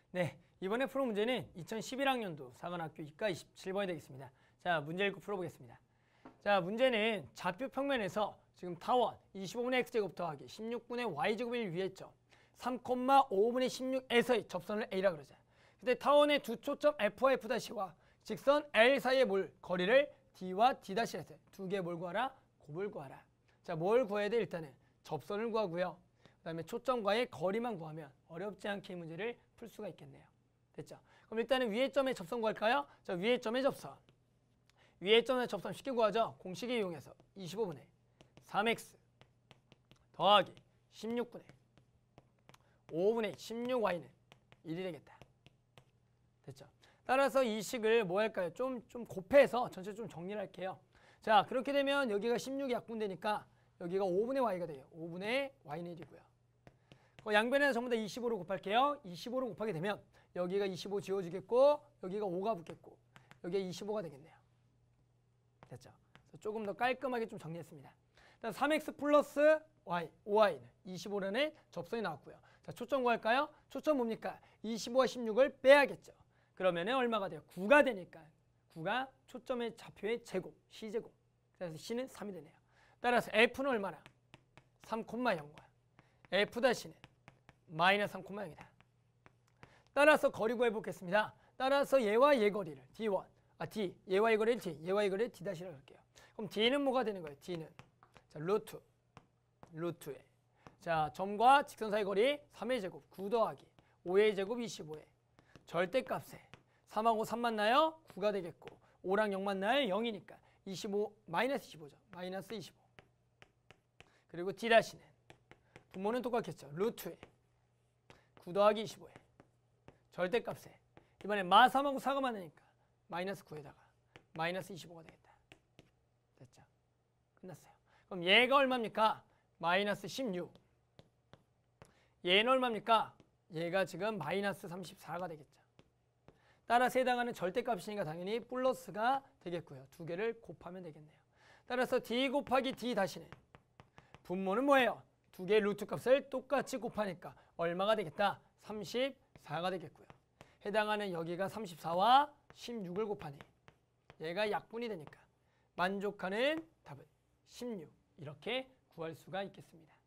네, 이번에 풀어 문제는 2011학년도 사관학교 이과 27번이 되겠습니다. 자, 문제 읽고 풀어보겠습니다. 자, 문제는 좌표 평면에서 지금 타원 25분의 x제곱 더하기 16분의 y제곱을 위했죠. 3,5분의 16에서의 접선을 A라 그러자. 근데 타원의 두 초점 F와 F'와 직선 L 사이의 몰 거리를 D와 D'에서 두 개의 뭘 구하라? 곱을 구하라. 자, 뭘 구해야 돼? 일단은 접선을 구하고요. 그 다음에 초점과의 거리만 구하면 어렵지 않게 이 문제를 풀 수가 있겠네요. 됐죠? 그럼 일단은 위의 점에 접선 구할까요? 자, 위의 점에 접선. 위의 점에 접선 쉽게 구하죠? 공식을 이용해서 25분의 3x 더하기 16분의 5분의 16y는 1이 되겠다. 됐죠? 따라서 이 식을 뭐 할까요? 좀 곱해서 전체 좀 정리를 할게요. 자, 그렇게 되면 여기가 16이 약분되니까 여기가 5분의 y가 돼요. 5분의 y는 1이고요. 양변에서 전부 다 25로 곱할게요. 25로 곱하게 되면 여기가 25 지워지겠고 여기가 5가 붙겠고 여기가 25가 되겠네요. 됐죠? 조금 더 깔끔하게 좀 정리했습니다. 일단 3x 플러스 y, 5y는 25라는 접선이 나왔고요. 자, 초점 구할까요? 초점 뭡니까? 25와 16을 빼야겠죠. 그러면 얼마가 돼요? 9가 되니까 9가 초점의 좌표의 제곱, c제곱. 그래서 c는 3이 되네요. 따라서 f는 얼마나? 3,0과 f-는 마이너스 3,0이다. 따라서 거리 구해보겠습니다. 따라서 얘와 얘 거리를 D1, D, 얘와 얘 거리를 D, 얘와 얘 거리를 D-라고 할게요. 그럼 D는 뭐가 되는 거예요? D는 자, 루트에 자, 점과 직선 사이 거리 3의 제곱 9 더하기 5의 제곱 25에 절대값에 3하고 3 만나요? 9가 되겠고 5랑 0 만나요? 0이니까 25 마이너스 25죠. 마이너스 25. 그리고 D-는 분모는 똑같겠죠. 루트에 9 더하기 25에 절대값에 이번에 마 3하고 4가 많으니까 마이너스 9에다가 마이너스 25가 되겠다. 됐죠? 끝났어요. 그럼 얘가 얼마입니까? 마이너스 16. 얘는 얼마입니까? 얘가 지금 마이너스 34가 되겠죠. 따라서 해당하는 절대값이니까 당연히 플러스가 되겠고요. 두 개를 곱하면 되겠네요. 따라서 D 곱하기 D-는 분모는 뭐예요? 두 개의 루트 값을 똑같이 곱하니까 얼마가 되겠다? 34가 되겠고요. 해당하는 여기가 34와 16을 곱하니 얘가 약분이 되니까 만족하는 답은 16 이렇게 구할 수가 있겠습니다.